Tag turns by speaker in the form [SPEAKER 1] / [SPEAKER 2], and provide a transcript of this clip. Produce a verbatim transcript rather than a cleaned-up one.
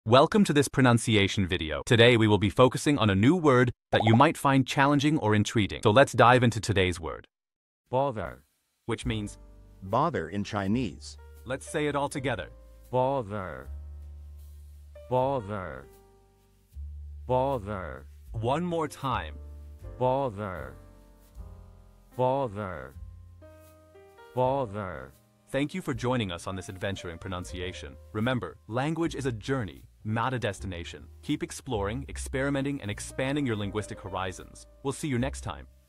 [SPEAKER 1] Welcome to this pronunciation video. Today we will be focusing on a new word that you might find challenging or intriguing. So let's dive into today's word,
[SPEAKER 2] bother,
[SPEAKER 1] which means
[SPEAKER 3] bother in Chinese.
[SPEAKER 1] let's say it all together.
[SPEAKER 2] bother, bother, bother,
[SPEAKER 1] One more time.
[SPEAKER 2] bother, bother, bother.
[SPEAKER 1] Thank you for joining us on this adventure in pronunciation. Remember, language is a journey, not a destination. Keep exploring, experimenting, and expanding your linguistic horizons. We'll see you next time.